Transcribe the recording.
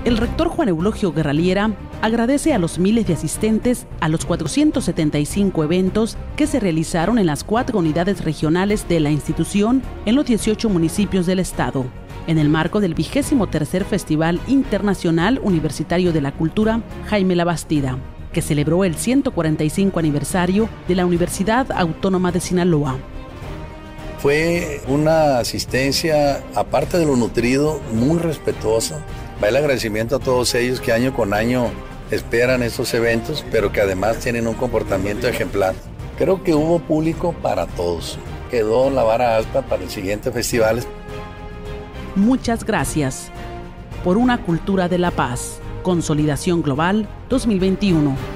El rector Juan Eulogio Guerraliera agradece a los miles de asistentes a los 475 eventos que se realizaron en las 4 unidades regionales de la institución en los 18 municipios del estado, en el marco del 23º Festival Internacional Universitario de la Cultura Jaime Labastida, que celebró el 145 aniversario de la Universidad Autónoma de Sinaloa. Fue una asistencia, aparte de lo nutrido, muy respetuosa. Va el agradecimiento a todos ellos que año con año esperan estos eventos, pero que además tienen un comportamiento ejemplar. Creo que hubo público para todos. Quedó la vara alta para el siguiente festival. Muchas gracias. Por una cultura de la paz. Consolidación Global 2021.